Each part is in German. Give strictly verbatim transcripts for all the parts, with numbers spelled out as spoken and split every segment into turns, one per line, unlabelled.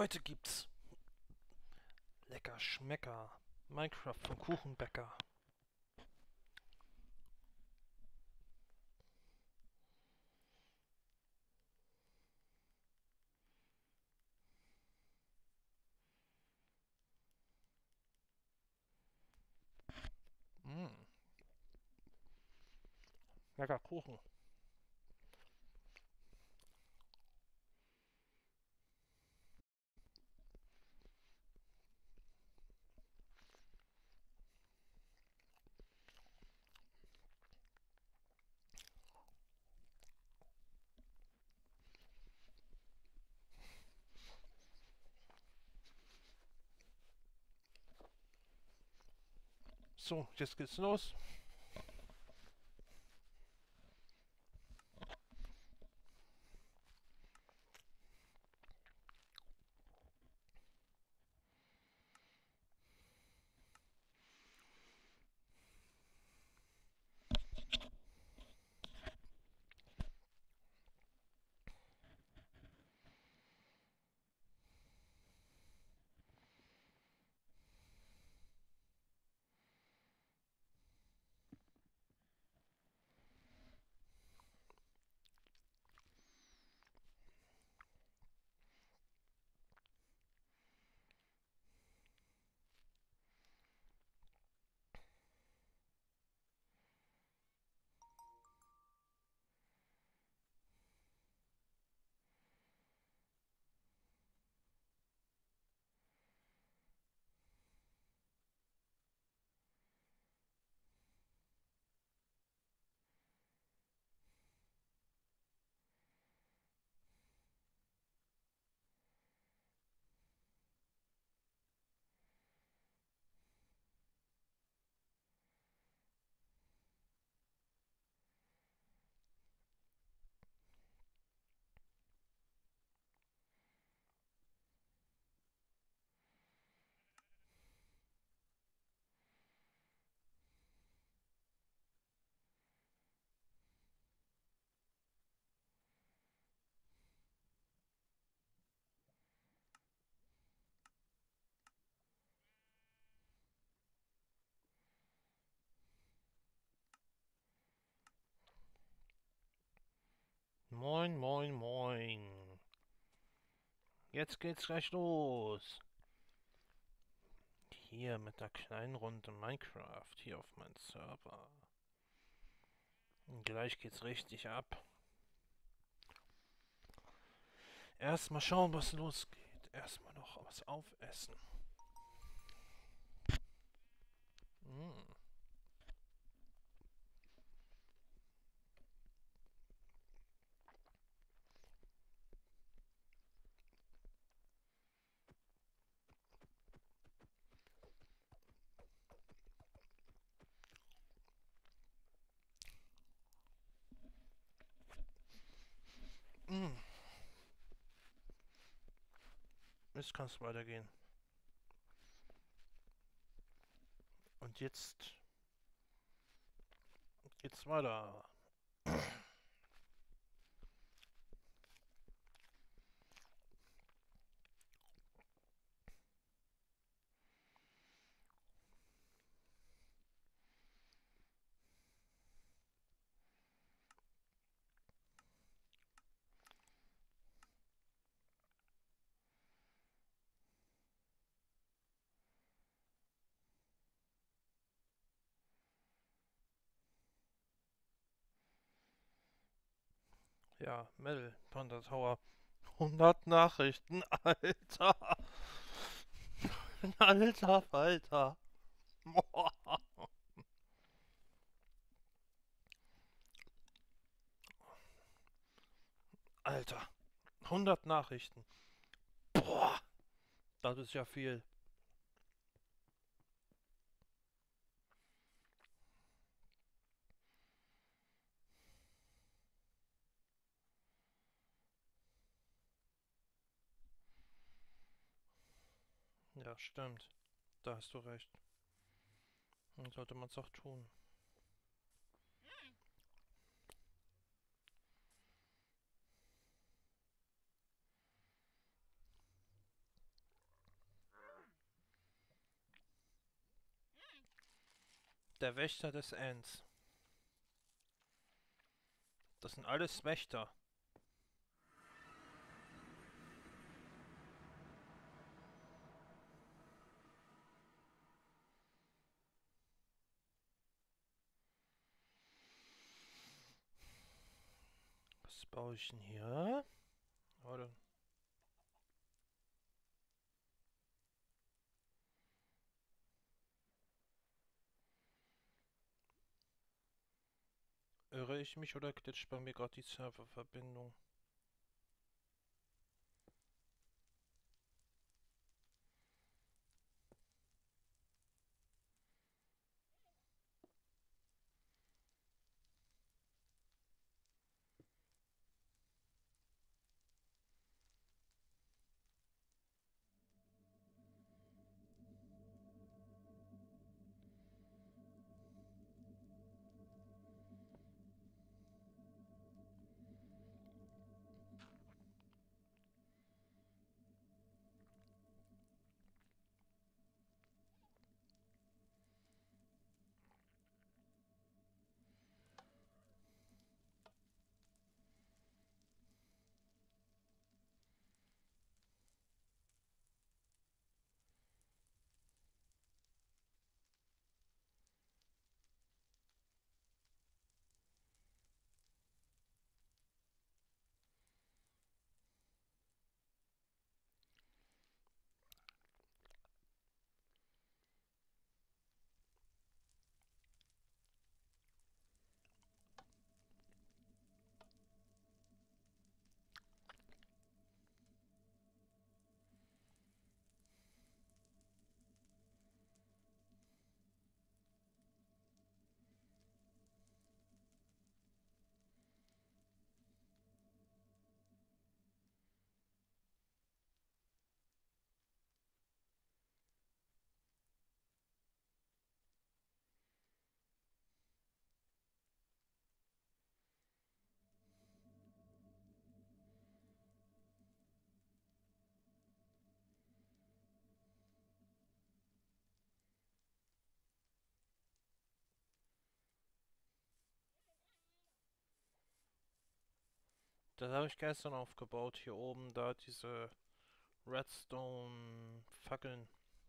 Heute gibt's lecker Schmecker. Minecraft vom Kuchenbäcker. Mm, lecker Kuchen. So, jetzt geht's los. Moin, moin, moin. Jetzt geht's gleich los. Hier mit der kleinen Runde Minecraft hier auf meinem Server. Und gleich geht's richtig ab. Erstmal schauen, was losgeht. Erstmal noch was aufessen. Mm. Mm. Jetzt kann es weitergehen. Und jetzt geht's weiter. Ja, Mel, Panda Tower. hundert Nachrichten, Alter. Alter Falter. Alter. hundert Nachrichten. Boah. Das ist ja viel. Ja, stimmt. Da hast du recht. Dann sollte man es auch tun. der Wächter des Ends. Das sind alles Wächter. Was baue ich denn hier? Oder? Irre ich mich oder glitscht bei mir gerade die Serververbindung? Das habe ich gestern aufgebaut, hier oben, da diese Redstone-Fackeln.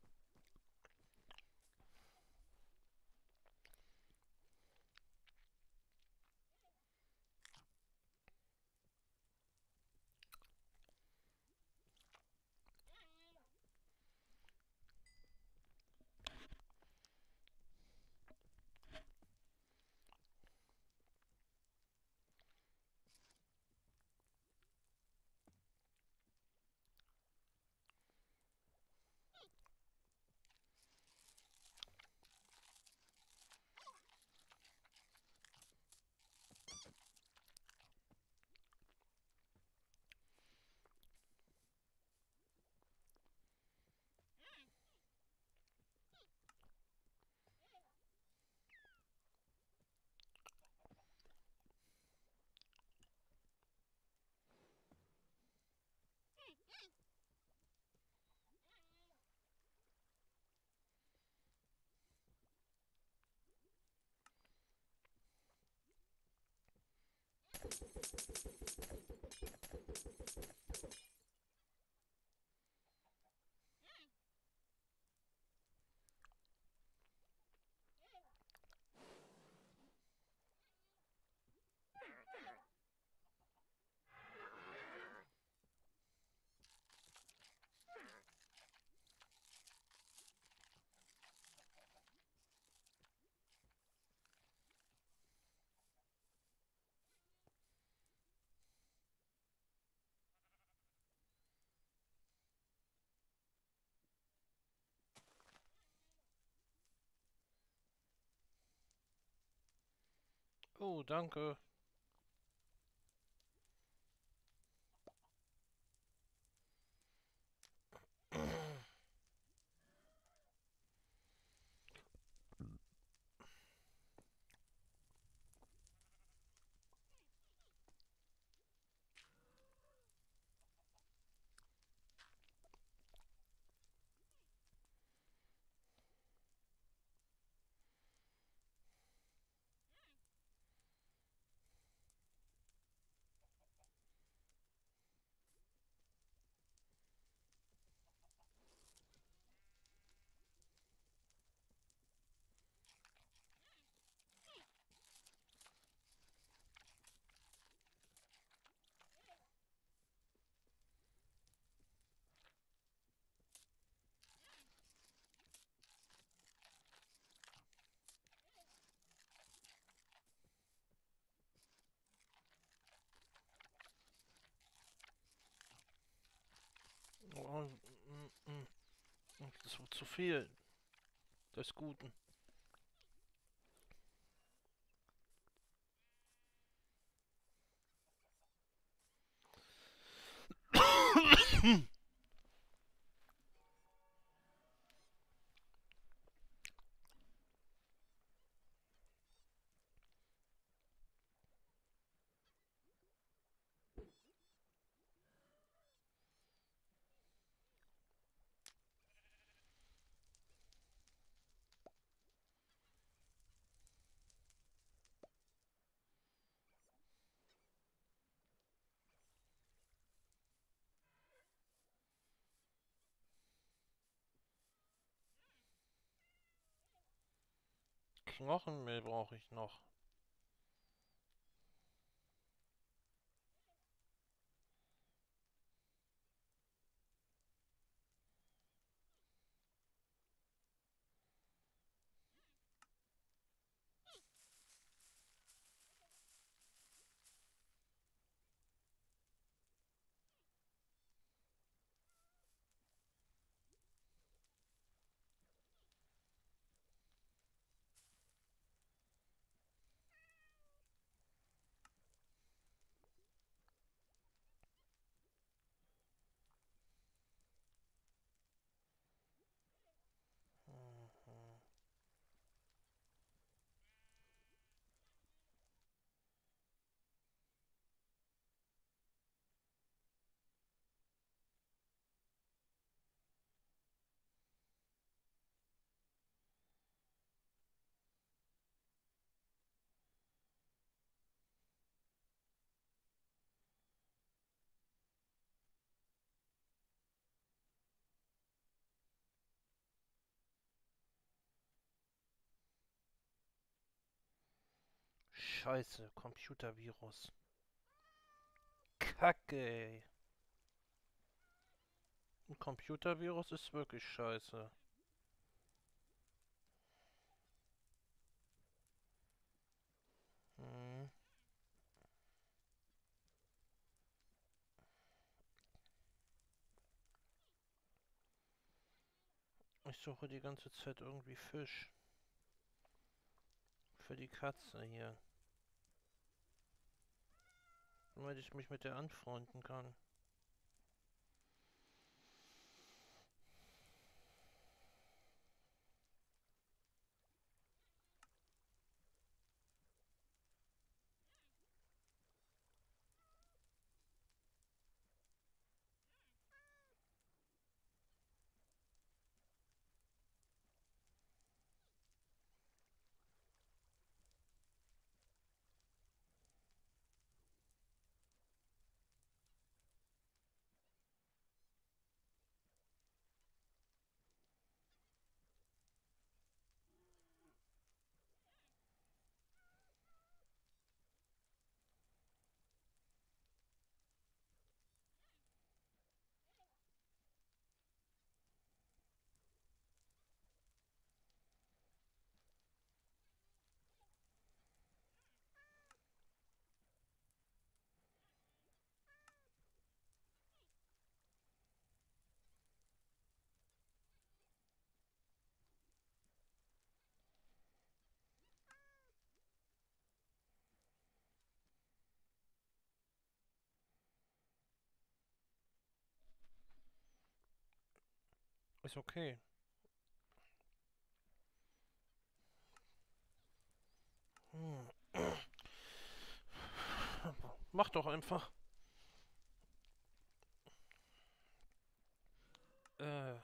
Oh, danke. Das wird zu viel des Guten. Knochenmehl brauche ich noch. Mhm. Scheiße, Computervirus. Kacke, ey. Ein Computervirus ist wirklich scheiße. Hm. Ich suche die ganze Zeit irgendwie Fisch. Für die Katze hier. Damit ich mich mit der anfreunden kann. Ist okay. Hm. Mach doch einfach. Äh.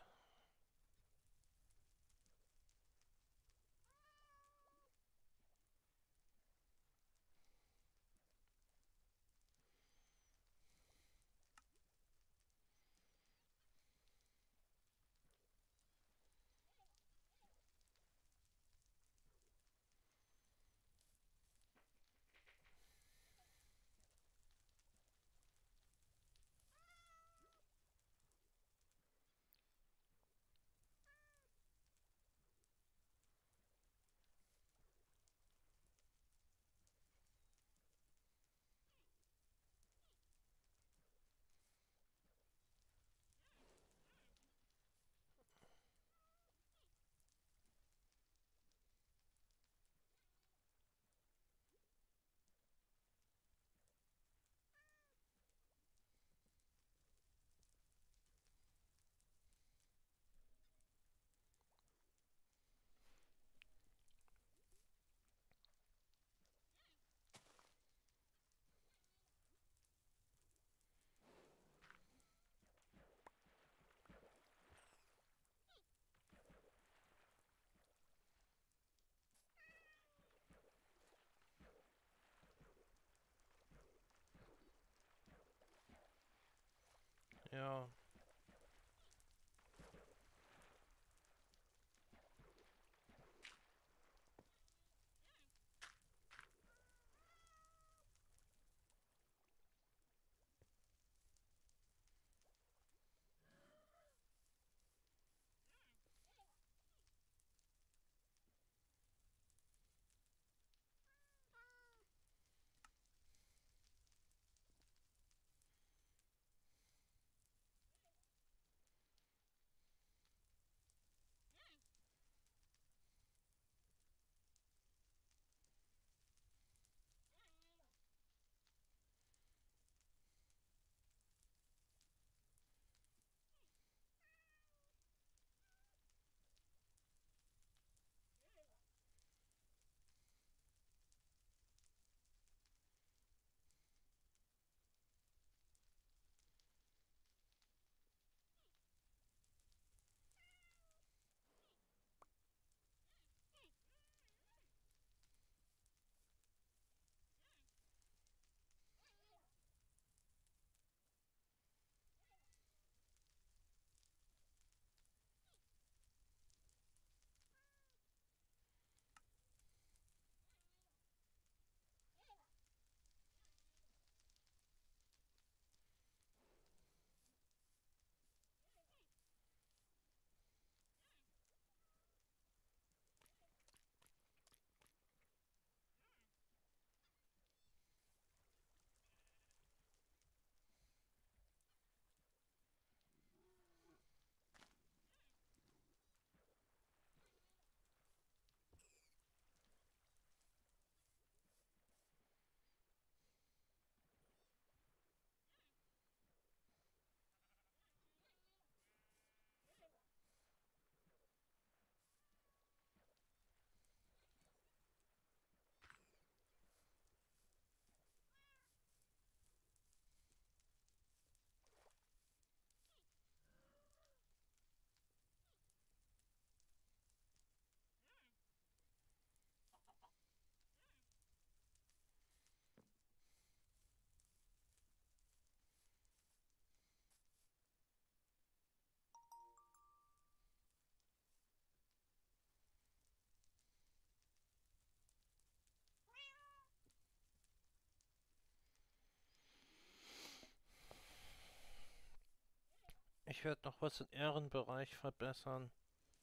Ich werde noch was im Ehrenbereich verbessern.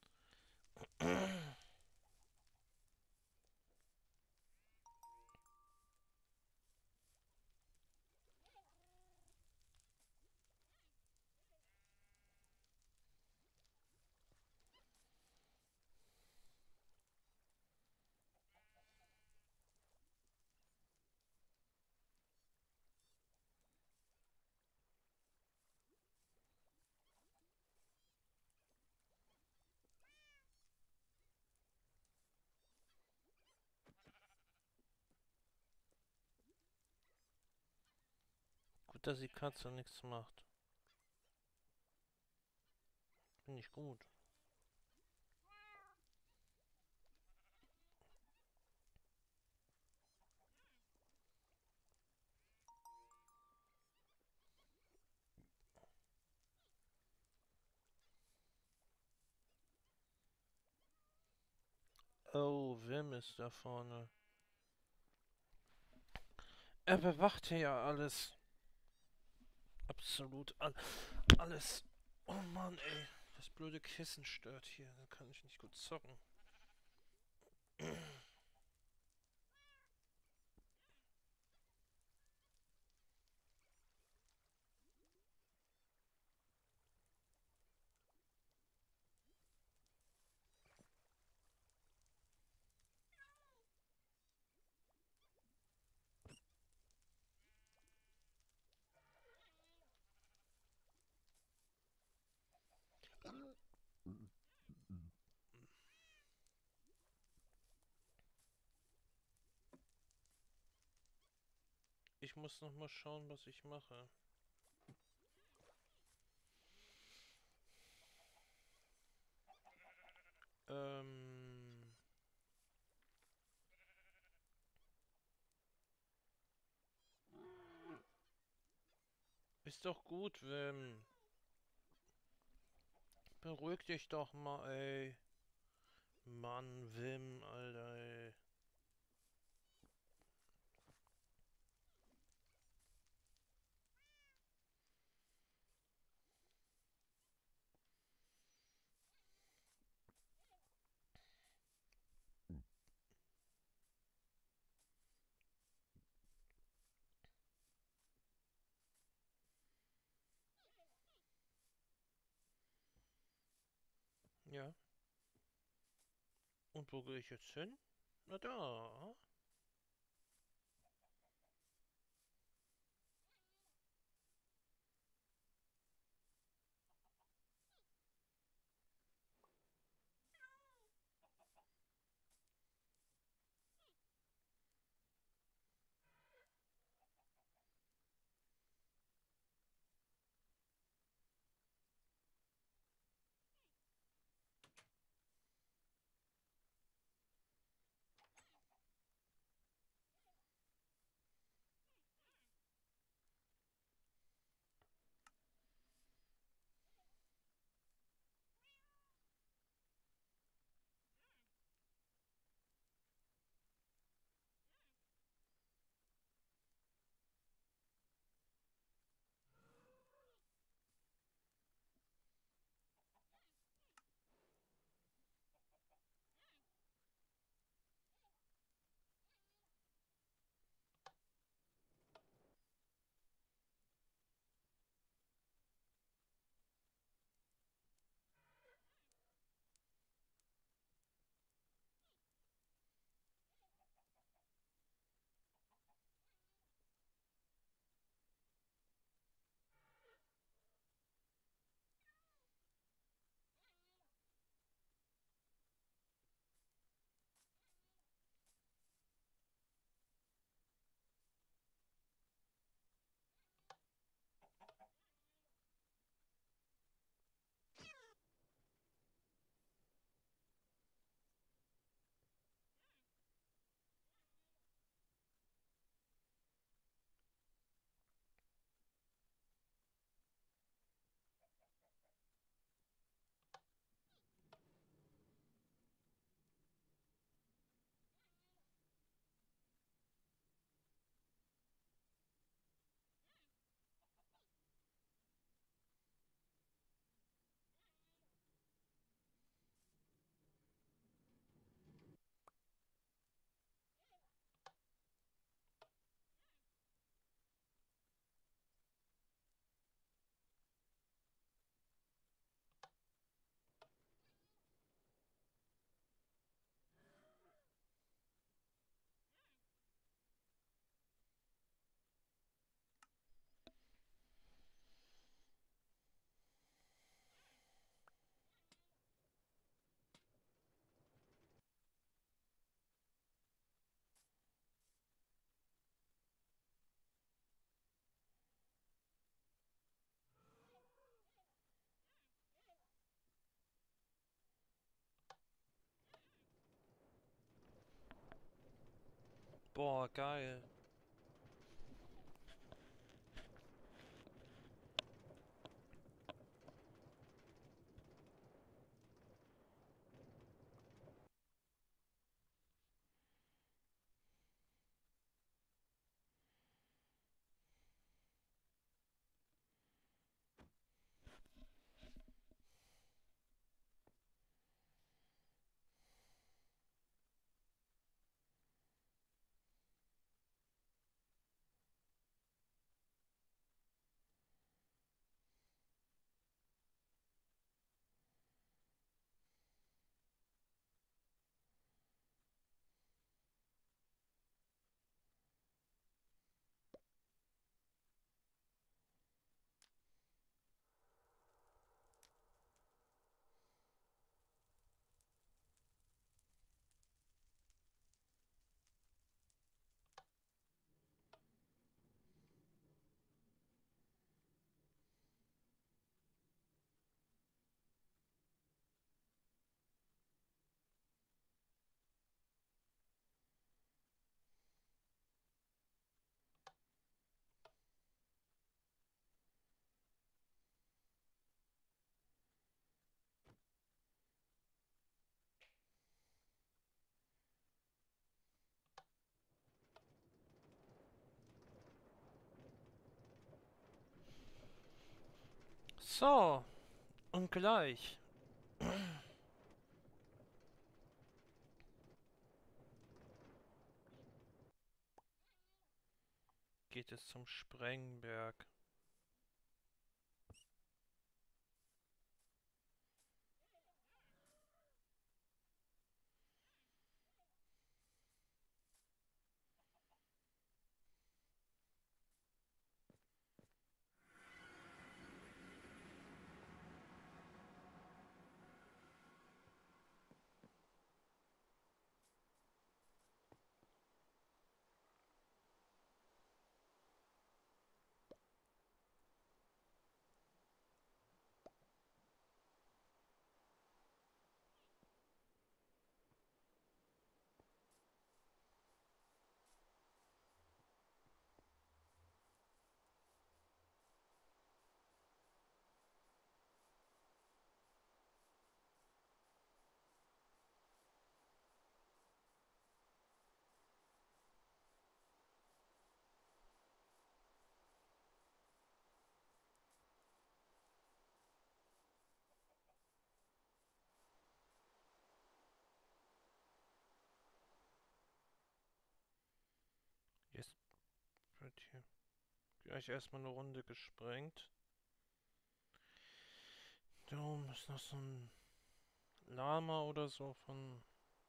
Gut, dass die Katze nichts macht. Finde ich gut. Oh, Wim ist da vorne. Er bewacht hier ja alles. Absolut all alles. Oh Mann, ey. Das blöde Kissen stört hier. Da kann ich nicht gut zocken. Ich muss noch mal schauen, was ich mache. Ähm... Ist doch gut, Wim. Beruhig dich doch mal, ey. Mann, Wim, Alter, ey. Ja. Und wo gehe ich jetzt hin? Na da. Boah, geil. So, und gleich geht es zum Sprengberg. Jetzt wird hier gleich erstmal eine Runde gesprengt. Da oben ist noch so ein Lama oder so von...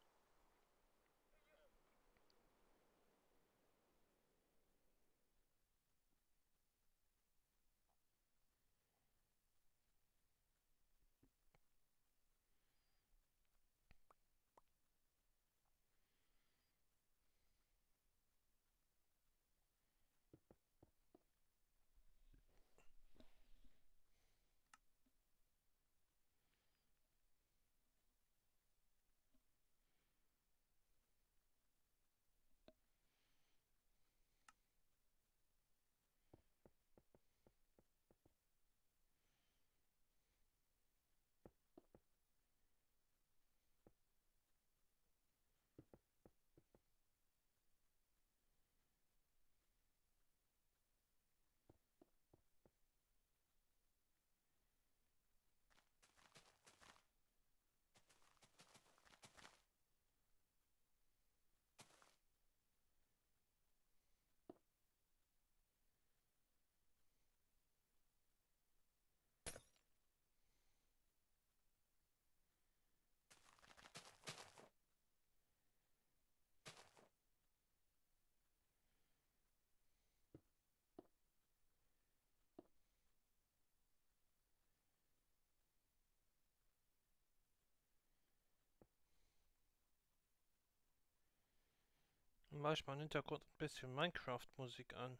Mach ich mal im Hintergrund ein bisschen Minecraft-Musik an.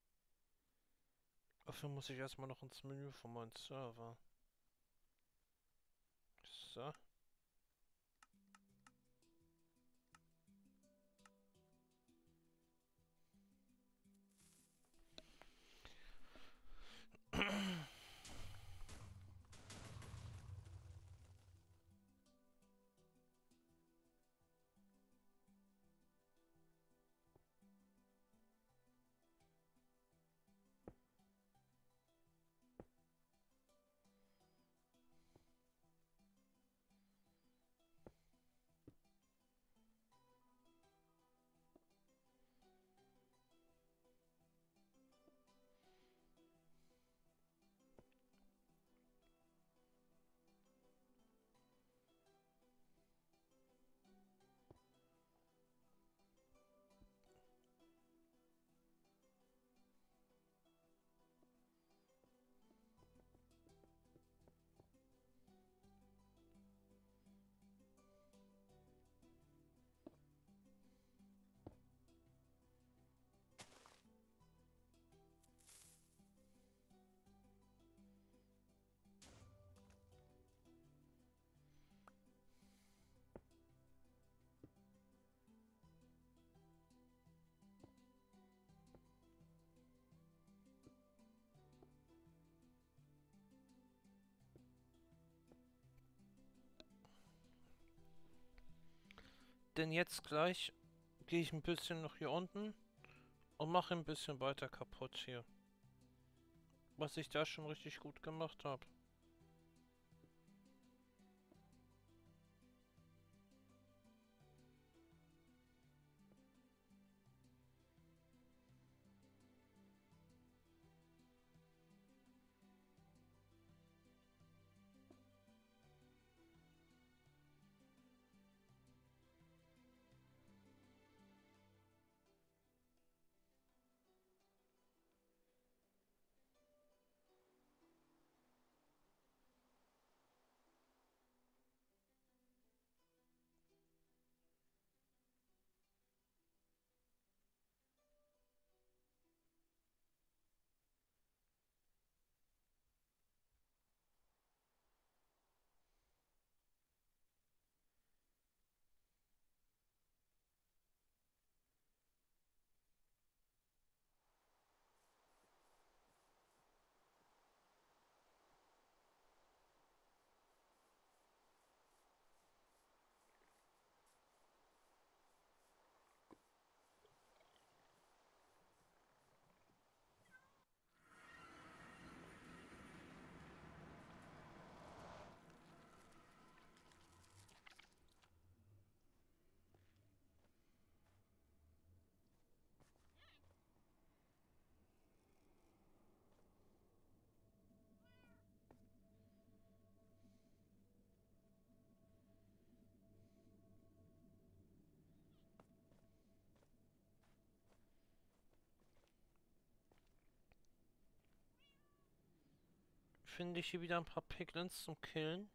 Dafür muss ich erstmal noch ins Menü von meinem Server. So. Denn jetzt gleich gehe ich ein bisschen noch hier unten und mache ein bisschen weiter kaputt hier. Was ich da schon richtig gut gemacht habe. Finde ich hier wieder ein paar Piglins zum Killen.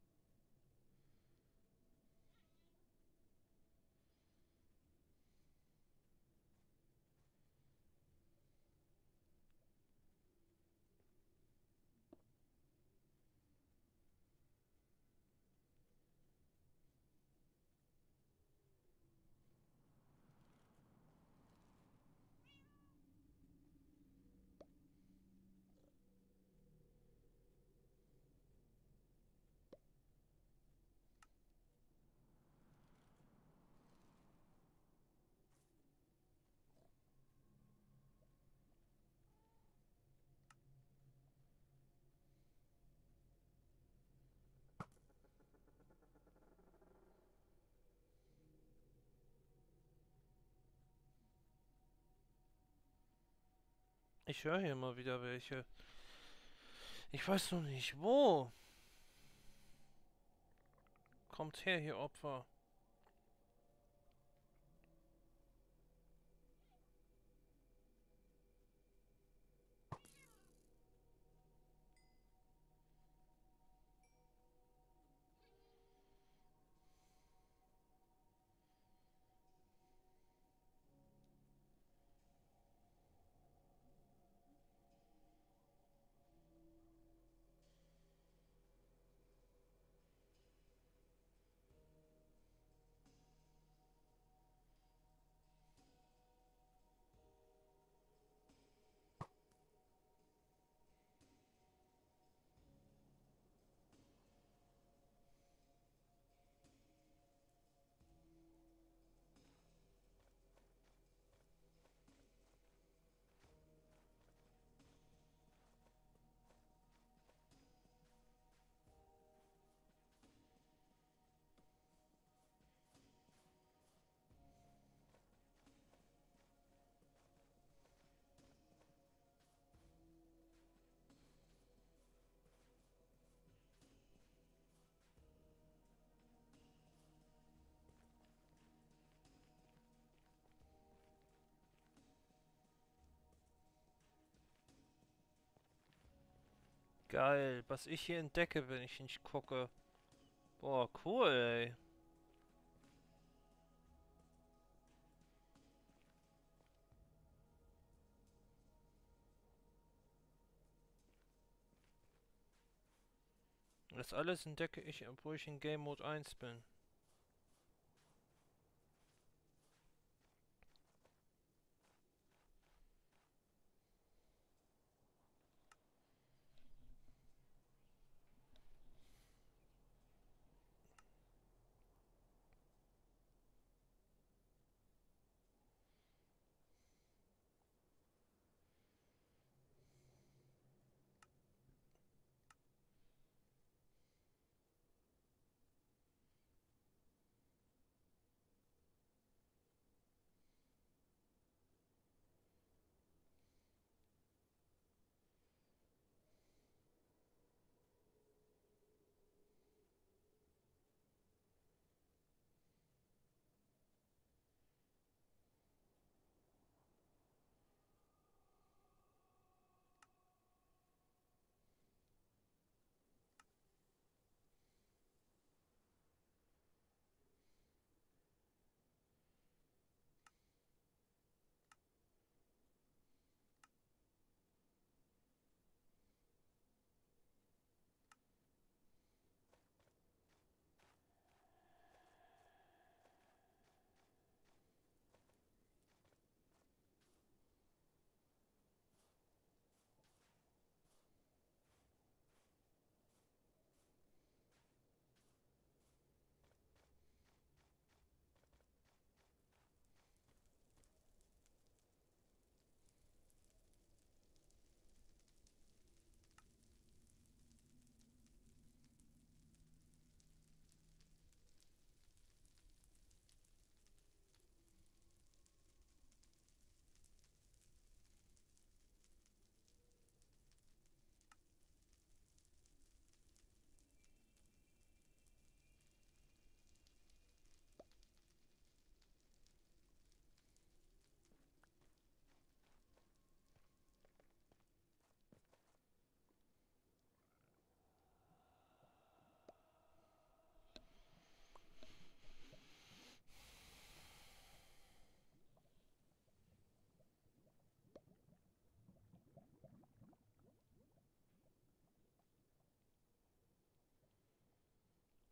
Ich höre hier mal wieder welche. Ich weiß noch nicht wo. Kommt her, hier Opfer. Geil, was ich hier entdecke, wenn ich nicht gucke. Boah, cool, ey. Das alles entdecke ich, obwohl ich in Game Mode eins bin.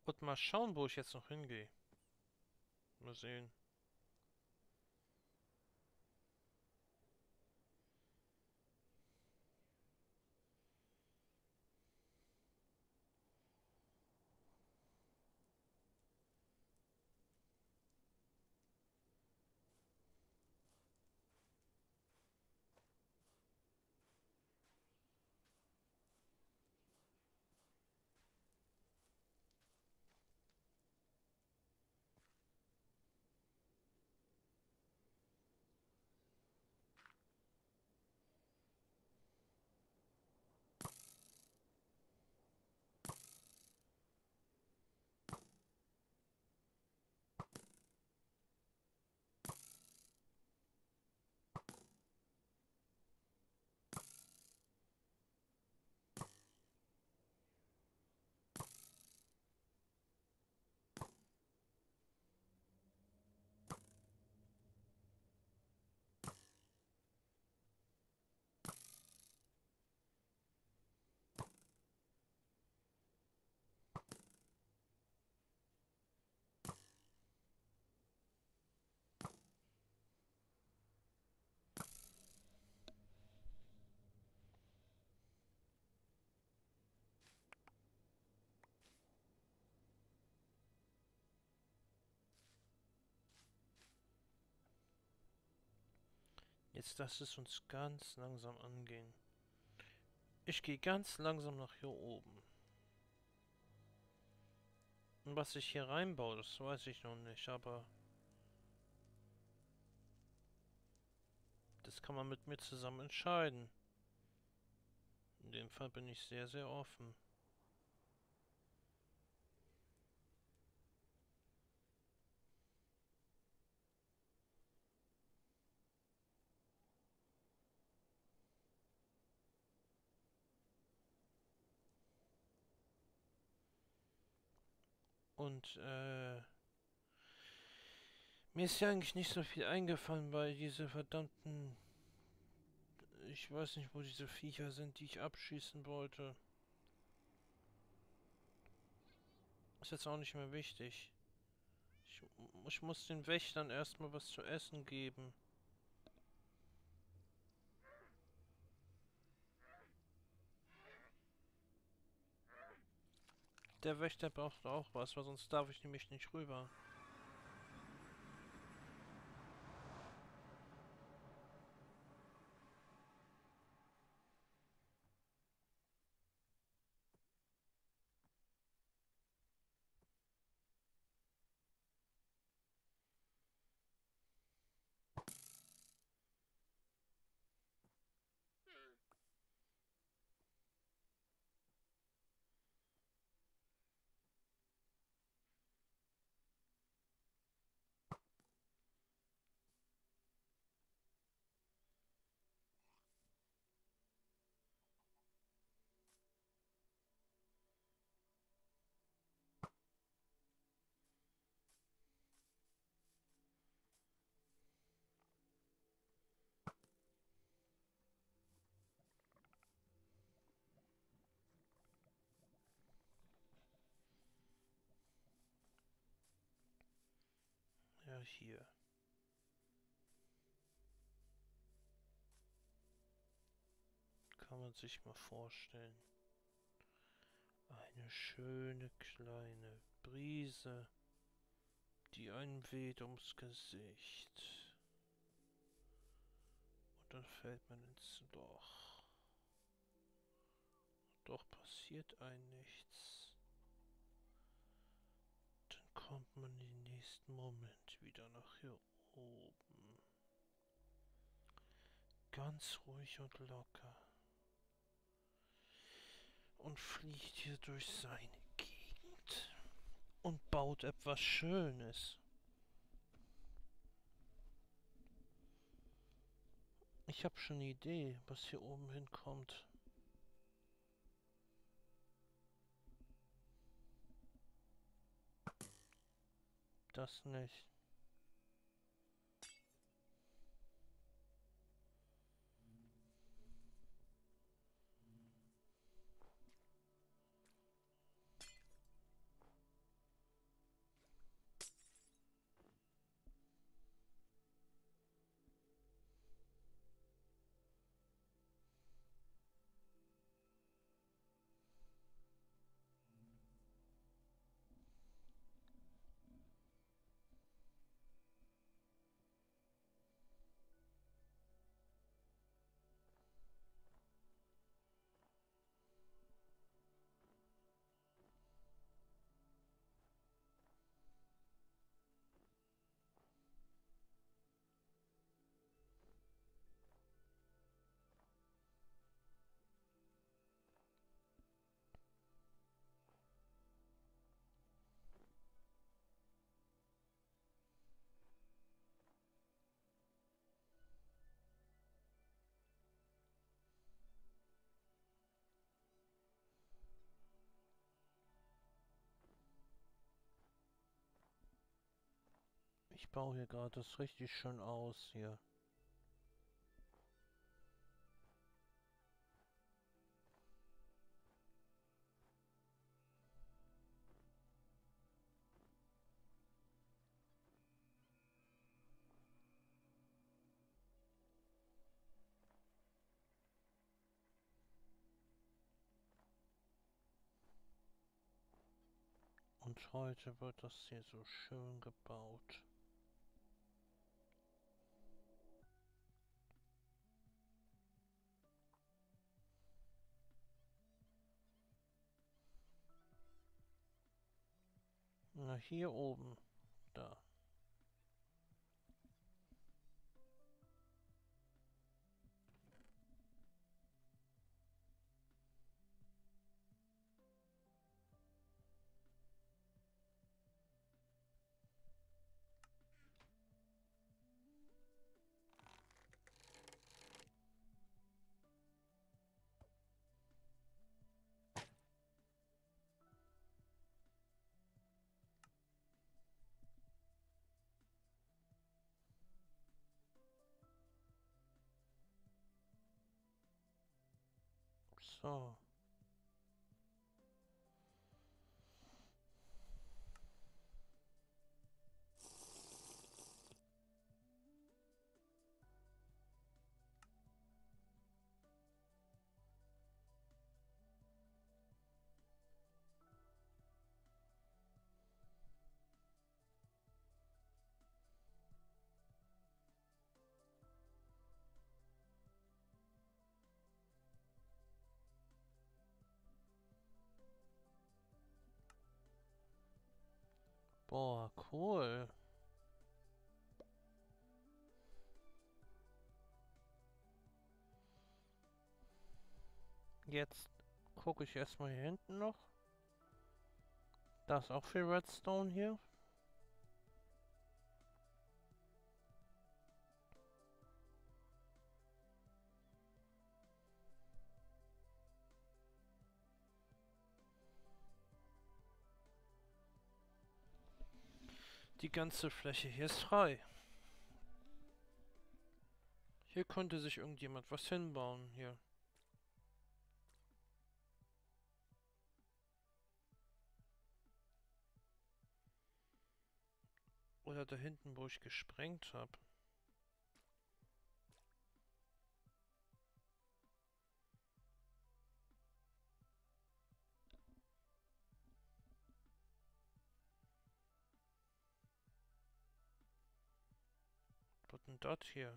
Und mal schauen, wo ich jetzt noch hingehe. Mal sehen. Jetzt lass es uns ganz langsam angehen. Ich gehe ganz langsam nach hier oben. Und was ich hier reinbaue, das weiß ich noch nicht, aber das kann man mit mir zusammen entscheiden. In dem Fall bin ich sehr, sehr offen. Und, äh... mir ist ja eigentlich nicht so viel eingefallen, weil diese verdammten... Ich weiß nicht, wo diese Viecher sind, die ich abschießen wollte. Ist jetzt auch nicht mehr wichtig. Ich, ich muss den Wächtern erstmal was zu essen geben. Der Wächter braucht auch was, weil sonst darf ich nämlich nicht rüber. Ja, hier. Kann man sich mal vorstellen. Eine schöne kleine Brise, die einem weht ums Gesicht. Und dann fällt man ins Loch. Doch passiert einem nichts. Dann kommt man im nächsten Moment wieder nach hier oben. Ganz ruhig und locker. Und fliegt hier durch seine Gegend. Und baut etwas Schönes. Ich habe schon eine Idee, was hier oben hinkommt. Das nicht. Ich baue hier gerade das richtig schön aus hier. Und heute wird das hier so schön gebaut. Na, hier oben. Da. So. Boah, cool. Jetzt gucke ich erstmal hier hinten noch. Da ist auch viel Redstone hier. Die ganze Fläche hier ist frei. Hier könnte sich irgendjemand was hinbauen, hier. Oder da hinten, wo ich gesprengt habe. Was denn das hier?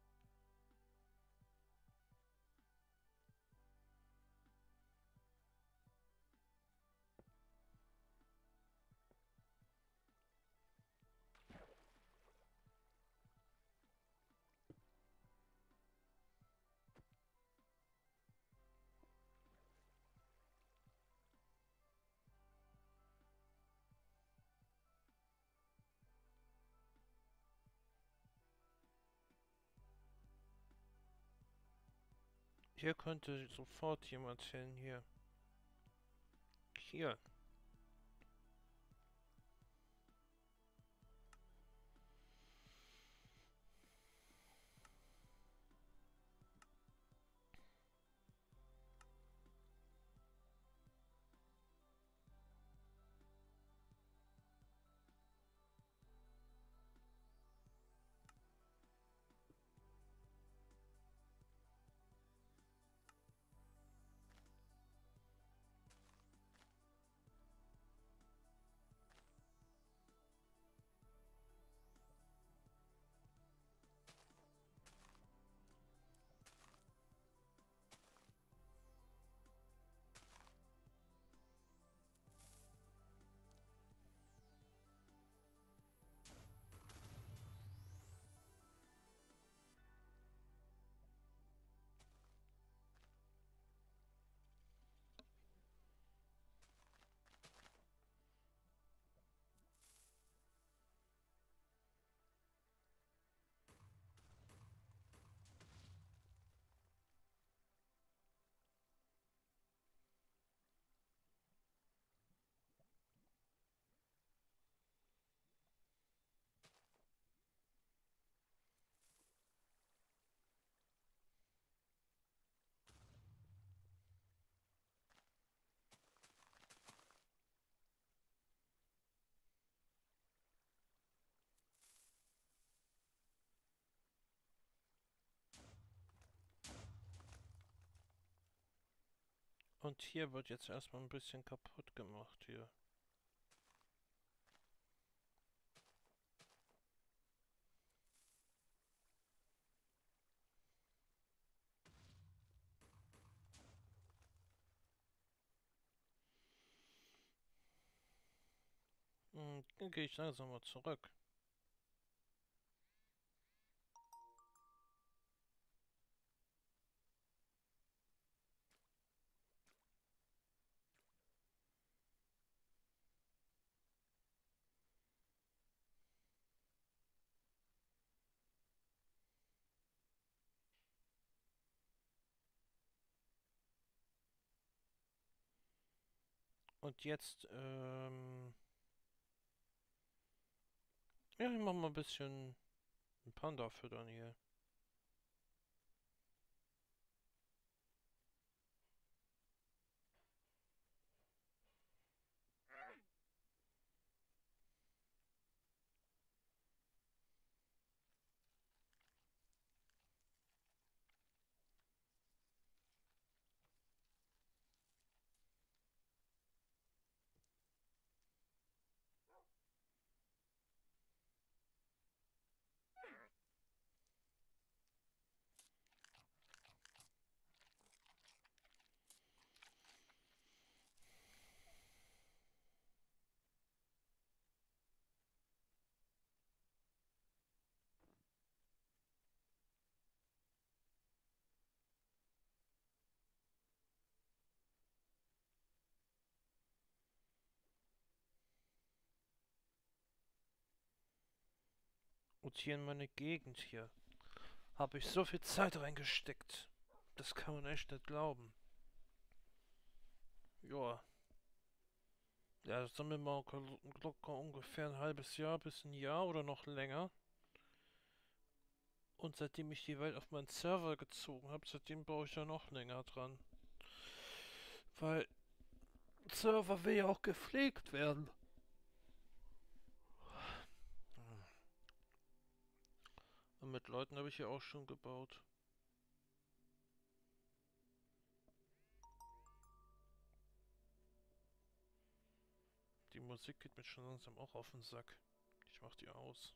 Hier könnte sofort jemand hin, hier. Hier. von Tier wird jetzt erstmal ein bisschen kaputt gemacht hier. Hm, dann gehe ich langsam mal zurück. Und jetzt, ähm... ja, ich mach mal ein bisschen ein Panda füttern hier. Und hier in meine Gegend hier habe ich so viel Zeit reingesteckt. Das kann man echt nicht glauben. Joa. Ja, sagen wir mal locker ungefähr ein halbes Jahr bis ein Jahr oder noch länger. Und seitdem ich die Welt auf meinen Server gezogen habe, seitdem baue ich ja noch länger dran. Weil Server will ja auch gepflegt werden. Und mit Leuten habe ich ja auch schon gebaut. Die Musik geht mir schon langsam auch auf den Sack. Ich mach die aus.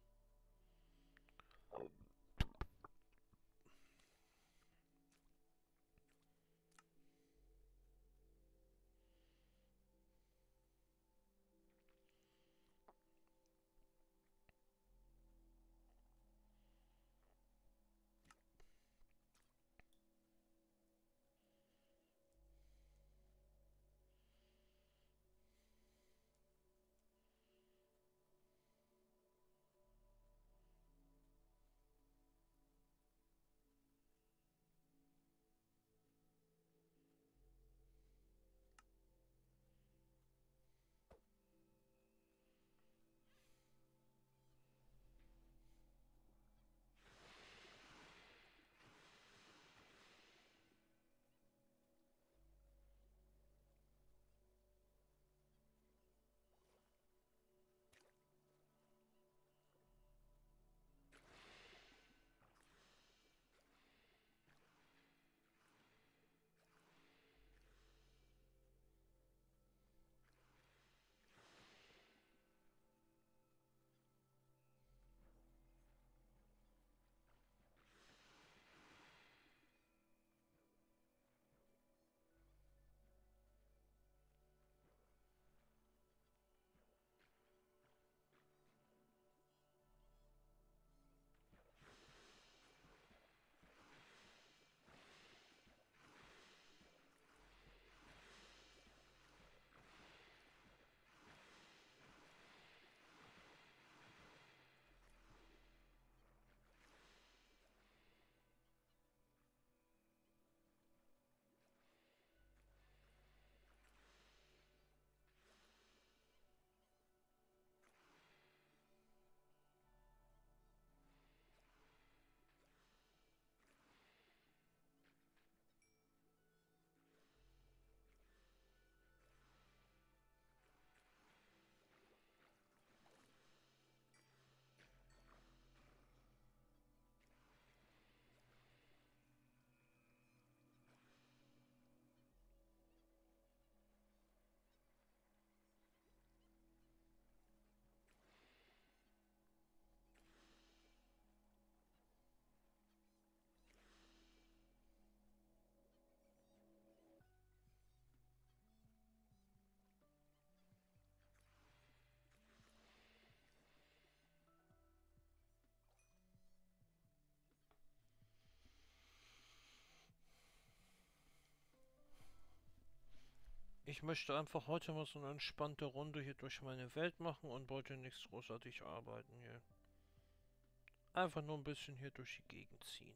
Ich möchte einfach heute mal so eine entspannte Runde hier durch meine Welt machen und wollte nichts großartig arbeiten hier. Einfach nur ein bisschen hier durch die Gegend ziehen.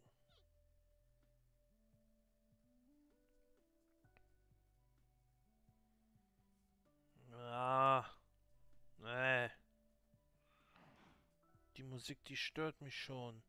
Ah, nee. Die Musik, die stört mich schon.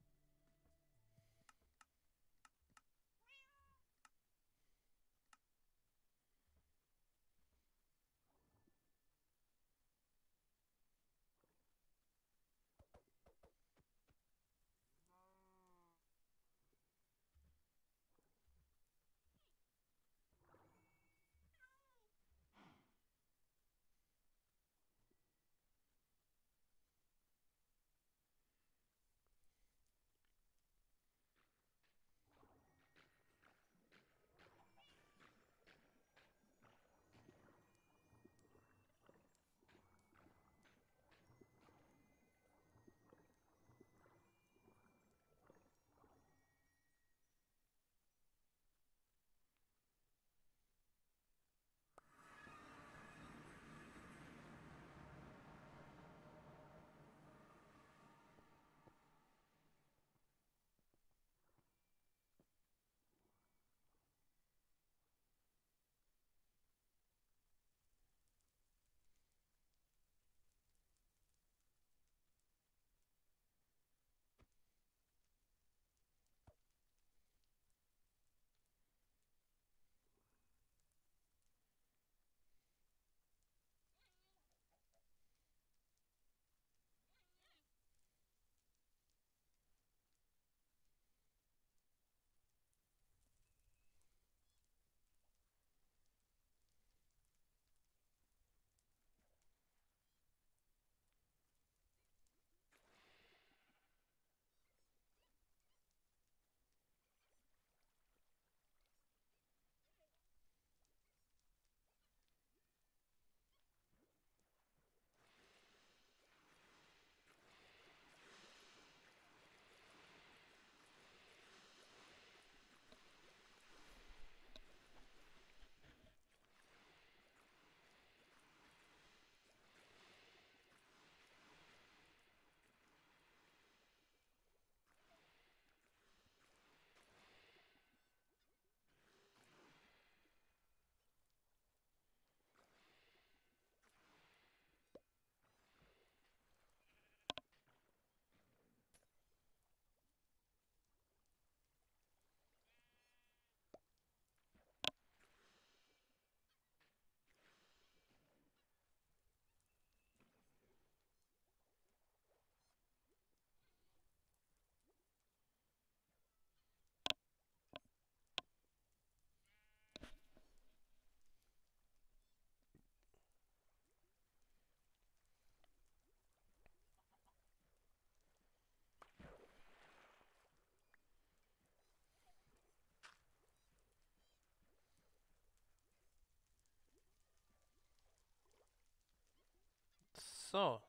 So.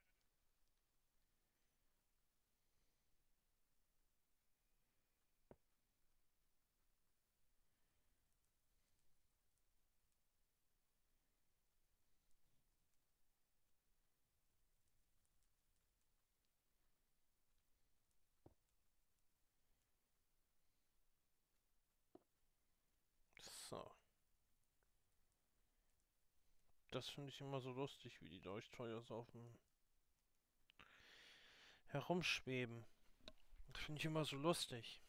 So. Das finde ich immer so lustig, wie die Leuchtfeuer so auf dem herumschweben. Das finde ich immer so lustig.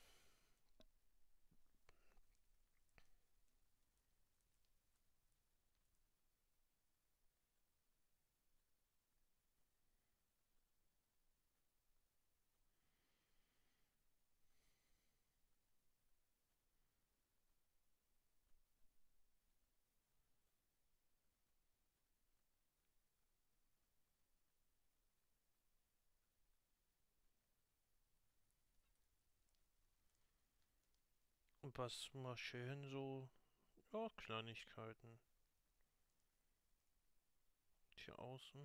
Und was mal schön so, ja, Kleinigkeiten. Hier außen.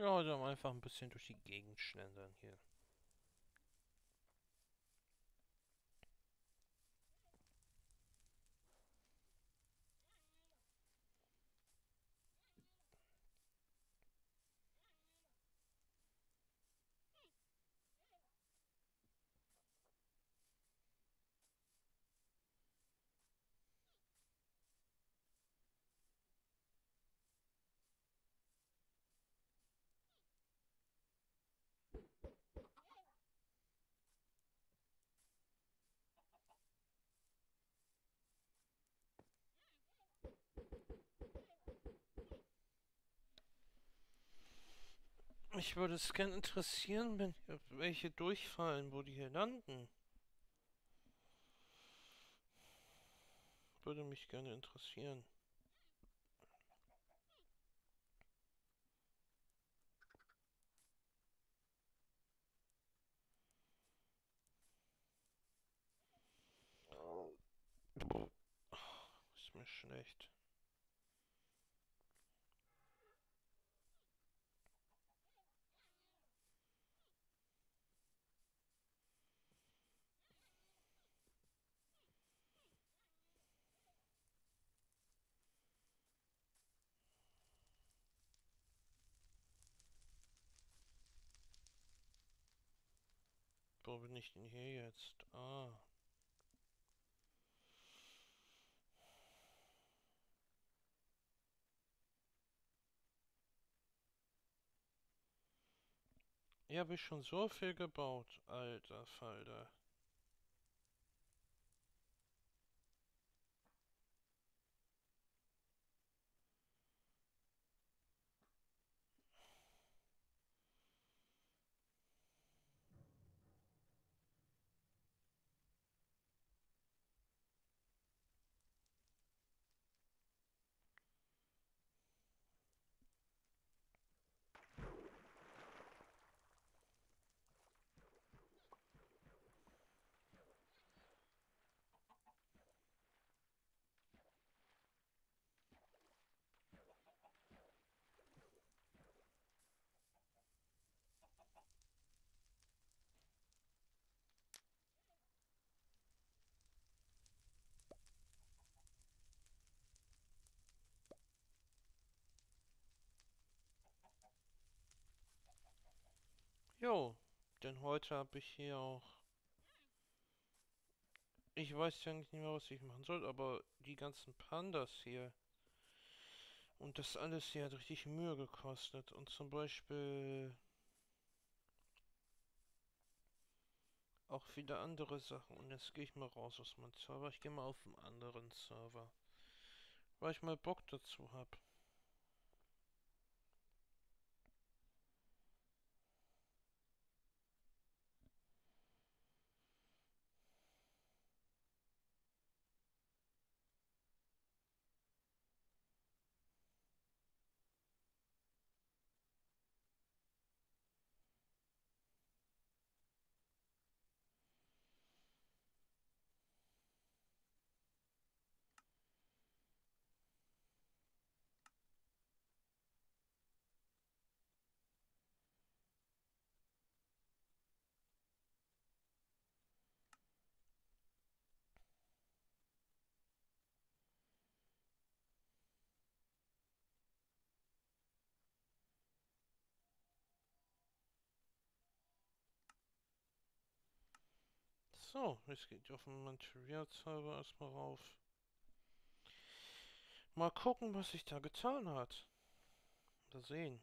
Ja, dann einfach ein bisschen durch die Gegend schlendern hier. Mich würde es gern interessieren, wenn hier welche durchfallen, wo die hier landen. Würde mich gerne interessieren. Ist mir schlecht. Wo bin ich denn hier jetzt? Ah. Hier habe ich schon so viel gebaut. Alter Falter. Jo, denn heute habe ich hier auch... Ich weiß ja nicht mehr, was ich machen soll, aber die ganzen Pandas hier... Und das alles hier hat richtig Mühe gekostet. Und zum Beispiel... Auch viele andere Sachen. Und jetzt gehe ich mal raus aus meinem Server. Ich gehe mal auf einen anderen Server. Weil ich mal Bock dazu habe. So, jetzt geht auf den Material-Server erstmal rauf. Mal gucken, was sich da getan hat. Mal sehen.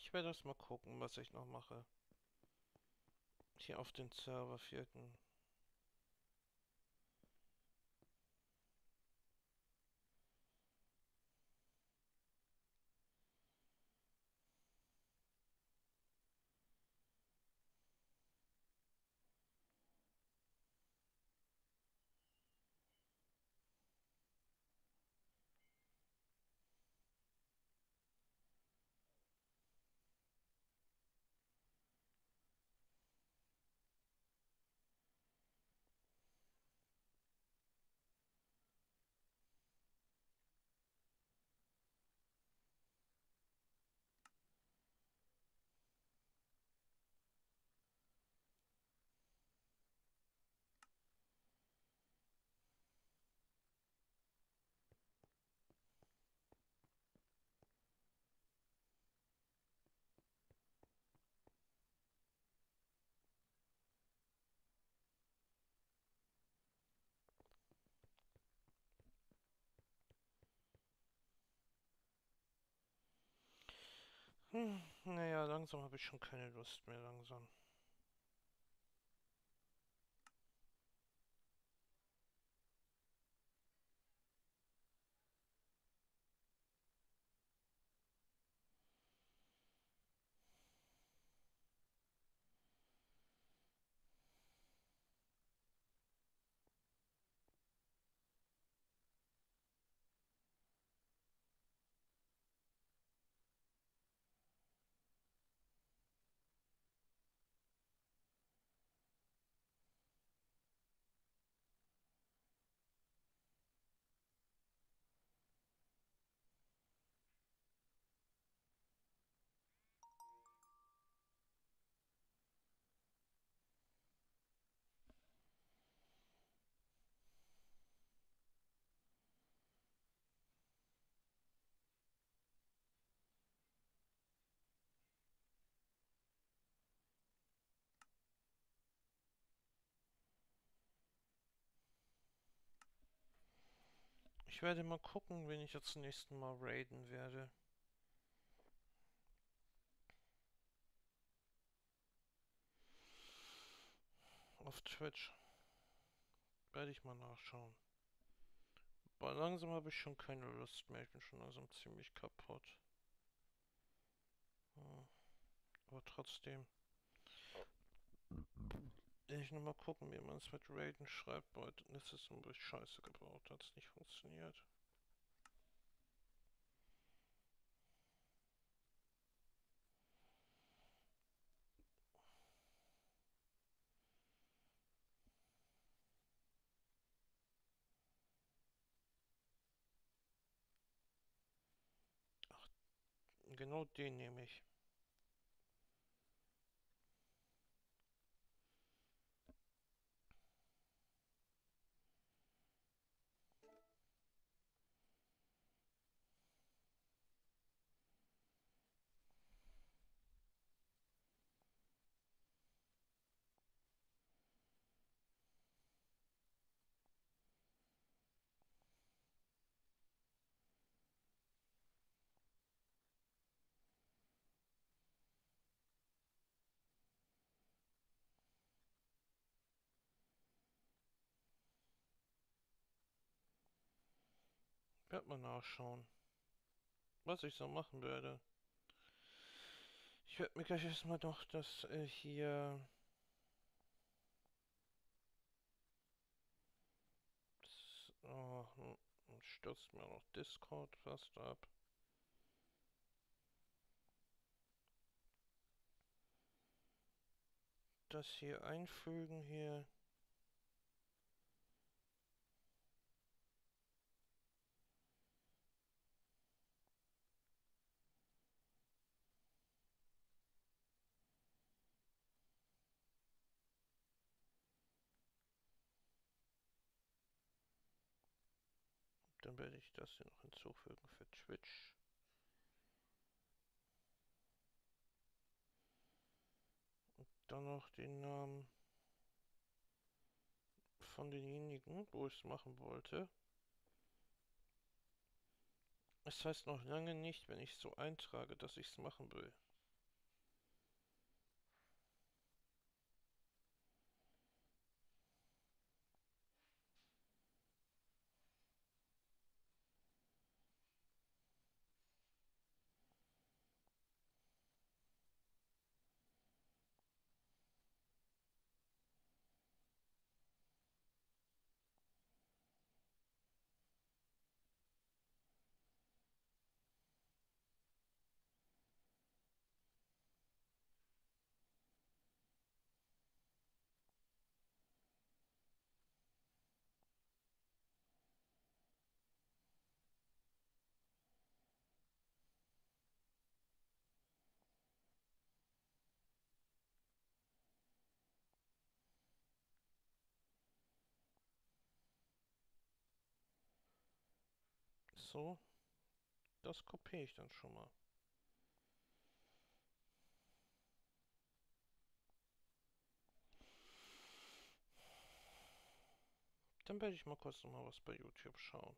Ich werde erst mal gucken, was ich noch mache. Hier auf den Server vierten. Hm, naja, langsam habe ich schon keine Lust mehr langsam. Ich werde mal gucken, wen ich jetzt zum nächsten Mal raiden werde. Auf Twitch. Werde ich mal nachschauen. Aber langsam habe ich schon keine Lust mehr. Ich bin schon langsam ziemlich kaputt. Hm. Aber trotzdem. Will ich nochmal gucken, wie man es mit Raiden schreibt. Boah, das ist ein bisschen scheiße gebaut. Hat es nicht funktioniert. Ach, genau den nehme ich. Werd mal nachschauen, was ich so machen werde. Ich werde mir gleich erstmal doch das äh, hier... Das, oh, hm, stürzt mir noch Discord fast ab. Das hier einfügen hier. Dann werde ich das hier noch hinzufügen für Twitch. Und dann noch den Namen von denjenigen, wo ich es machen wollte. Es heißt noch lange nicht, wenn ich so eintrage, dass ich es machen will. so. Das kopiere ich dann schon mal. Dann werde ich mal kurz noch mal was bei YouTube schauen.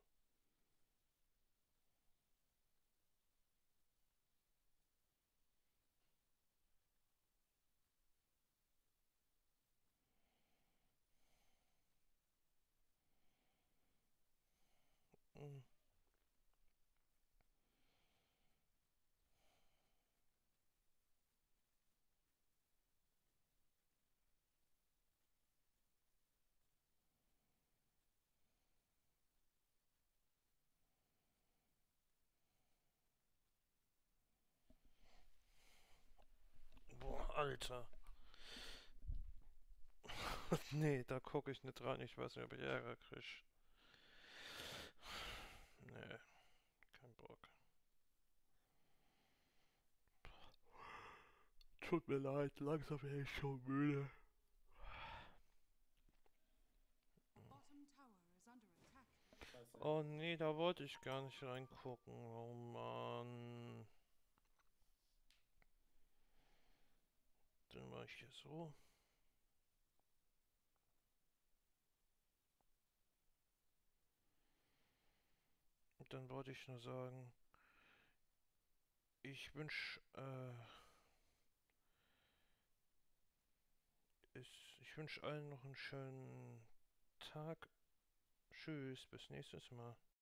Hm. Boah, Alter. Nee, da gucke ich nicht rein. Ich weiß nicht, ob ich Ärger kriege. Nee, kein Bock. Tut mir leid, langsam bin ich schon müde. Oh nee, da wollte ich gar nicht reingucken. Oh Mann. Dann war ich hier so. Und dann wollte ich nur sagen, ich wünsche, äh, ich, ich wünsche allen noch einen schönen Tag. Tschüss, bis nächstes Mal.